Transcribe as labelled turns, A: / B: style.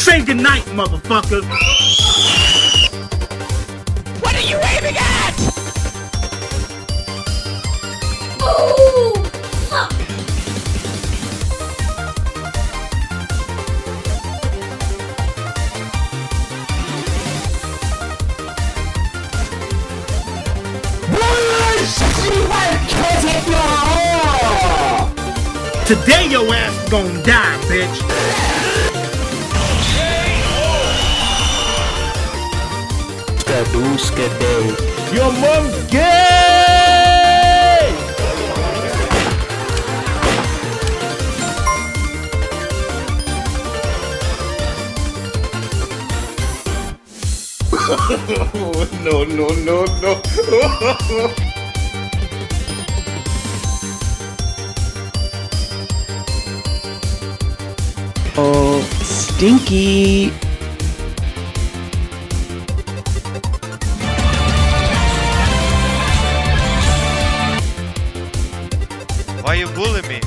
A: Say goodnight, motherfucker.
B: What are you aiming at?
C: Oh, fuck.
A: Today your ass gon' die, bitch.
D: Your mom's gay! No, no, no, no.
E: Oh, stinky.
B: Why you bullying me?